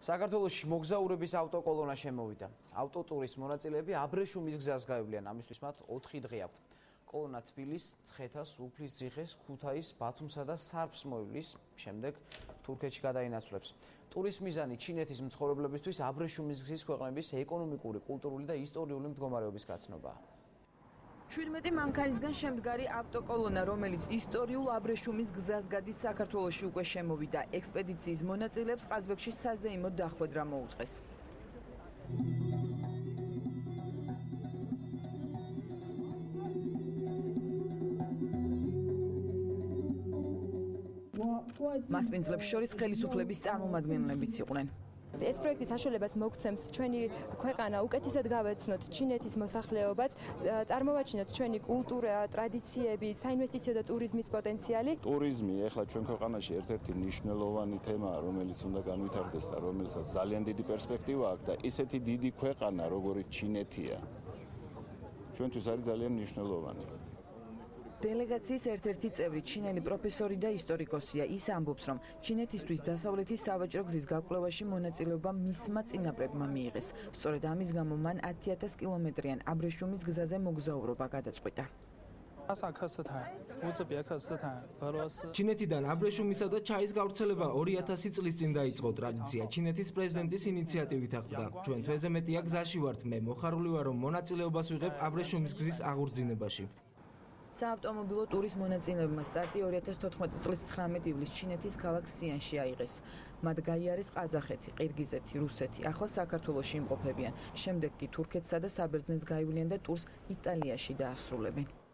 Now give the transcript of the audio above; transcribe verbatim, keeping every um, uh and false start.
საქართველოში მოგზაურების ავტოკოლონა შემოვიდა. ავტოტურის მონაწილეები აბრეშუმის გზას გაივლიან, ამისთვის მათ ოთხი დღე აქვთ. კოლონა თბილისს, ცხეთას, უფლისციხეს, ქუთაისს, ბათუმსა და სარფს მოივლის, შემდეგ თურქეთში გადაინაცვლებს. ტურის მიზანი ჩინეთის მცხოვრებლებისთვის აბრეშუმის გზის ქვეყნების ეკონომიკური, კულტურული და ისტორიული მდგომარეობის გაცნობაა. შვიდმეტი მანქანისგან შემდგარი ავტოკოლონა, რომელიც ისტორიულ აბრეშუმის გზას გადის, საქართველოში უკვე შემოვიდა. ექსპედიციის მონაწილეებს ყაზბეგში საზეიმო დახვედრა მოუწყეს. მასპინძლებს შორის ხელისუფლების წარმომადგენლებიც იყვნენ. ეს პროექტი საშუალებას მოგცემს ჩვენი ქვეყანა უკეთესად გავეცნოთ ჩინეთის მოსახლეობას, წარმოვაჩინოთ ჩვენი კულტურა, ტრადიციები, საინვესტიციო და ტურიზმის პოტენციალი. ტურიზმი ახლა ჩვენ ქვეყანაში ერთ-ერთი მნიშვნელოვანი თემაა, რომელიც უნდა განვითარდეს და რომელსაც ძალიან დიდი პერსპექტივა აქვს და ისეთი დიდი ქვეყანა, როგორიც ჩინეთია, ჩვენთვის არის ძალიან მნიშვნელოვანი. დელეგაციის ერთ-ერთი წევრი ჩინელი პროფესორი და ისტორიკოსია. ის ამბობს, რომ ჩინეთისთვის დასავლეთის სავაჭრო გზის გაკვლევაში მონაწილეობა მისმა წინაპრებმა მიიღეს. სწორედ ამის გამო მან ათი ათას კილომეტრიან აბრეშუმის გზაზე მოგზაურობა გადაწყვიტა. ჩინეთიდან აბრეშუმისა და ჩაის გავრცელება ორი ათასი წლის წინ დაიწყო. ტრადიცია ჩინეთის პრეზიდენტის ინიციატივით ახდა. ჩვენ თვეზე მეტია გზაში ვართ. მე მოხარული ვარ, რომ მონაწილეობას ვიღებ აბრეშუმის გზის აღორძინებაში. საავტომობილო ტურის მონაწილეებმა სტარტი ორი ათას თოთხმეტი წლის ცხრამეტ ივლისს ჩინეთის ქალაქ სიანში აიღეს. მათ გაიარეს ყაზახეთი, ყირგიზეთი, რუსეთი, ახლა საქართველოში იმყოფებიან. შემდეგ კი თურქეთსა და საბერძნეთს გაივლიან და ტურს იტალიაში დაასრულებენ.